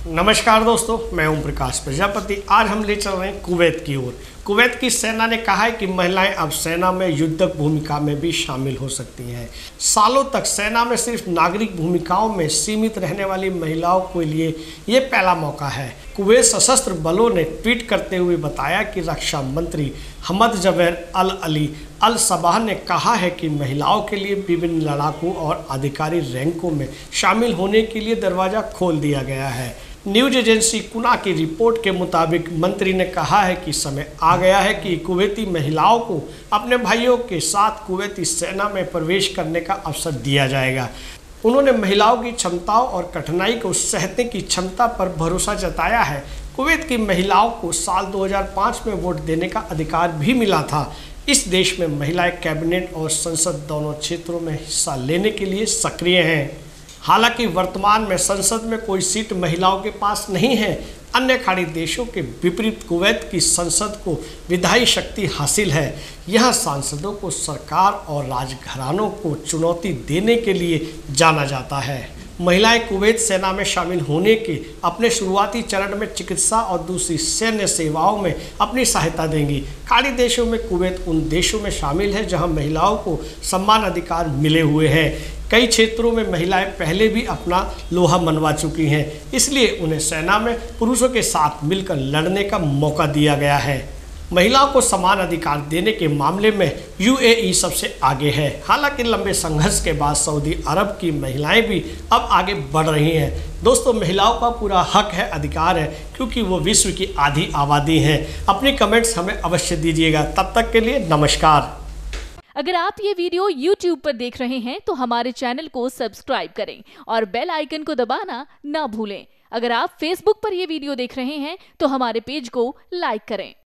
नमस्कार दोस्तों, मैं ओम प्रकाश प्रजापति। आज हम ले चल रहे हैं कुवैत की ओर। कुवैत की सेना ने कहा है कि महिलाएं अब सेना में युद्धक भूमिका में भी शामिल हो सकती हैं। सालों तक सेना में सिर्फ नागरिक भूमिकाओं में सीमित रहने वाली महिलाओं के लिए ये पहला मौका है। कुवैत सशस्त्र बलों ने ट्वीट करते हुए बताया कि रक्षा मंत्री हमद जवेर अल अली अल सबाह ने कहा है कि महिलाओं के लिए विभिन्न लड़ाकू और अधिकारी रैंकों में शामिल होने के लिए दरवाज़ा खोल दिया गया है। न्यूज एजेंसी कुना की रिपोर्ट के मुताबिक मंत्री ने कहा है कि समय आ गया है कि कुवैती महिलाओं को अपने भाइयों के साथ कुवैती सेना में प्रवेश करने का अवसर दिया जाएगा। उन्होंने महिलाओं की क्षमताओं और कठिनाई को सहने की क्षमता पर भरोसा जताया है। कुवैत की महिलाओं को साल 2005 में वोट देने का अधिकार भी मिला था। इस देश में महिलाएं कैबिनेट और संसद दोनों क्षेत्रों में हिस्सा लेने के लिए सक्रिय हैं। हालांकि वर्तमान में संसद में कोई सीट महिलाओं के पास नहीं है। अन्य खाड़ी देशों के विपरीत कुवैत की संसद को विधायी शक्ति हासिल है। यह सांसदों को सरकार और राजघरानों को चुनौती देने के लिए जाना जाता है। महिलाएं कुवैत सेना में शामिल होने के अपने शुरुआती चरण में चिकित्सा और दूसरी सैन्य सेवाओं में अपनी सहायता देंगी। खाड़ी देशों में कुवैत उन देशों में शामिल है जहां महिलाओं को समान अधिकार मिले हुए हैं। कई क्षेत्रों में महिलाएं पहले भी अपना लोहा मनवा चुकी हैं, इसलिए उन्हें सेना में पुरुषों के साथ मिलकर लड़ने का मौका दिया गया है। महिलाओं को समान अधिकार देने के मामले में यूएई सबसे आगे है। हालांकि लंबे संघर्ष के बाद सऊदी अरब की महिलाएं भी अब आगे बढ़ रही हैं। दोस्तों, महिलाओं का पूरा हक है, अधिकार है, क्योंकि वो विश्व की आधी आबादी हैं। अपनी कमेंट्स हमें अवश्य दीजिएगा। तब तक के लिए नमस्कार। अगर आप ये वीडियो YouTube पर देख रहे हैं तो हमारे चैनल को सब्सक्राइब करें और बेल आइकन को दबाना ना भूलें। अगर आप Facebook पर ये वीडियो देख रहे हैं तो हमारे पेज को लाइक करें।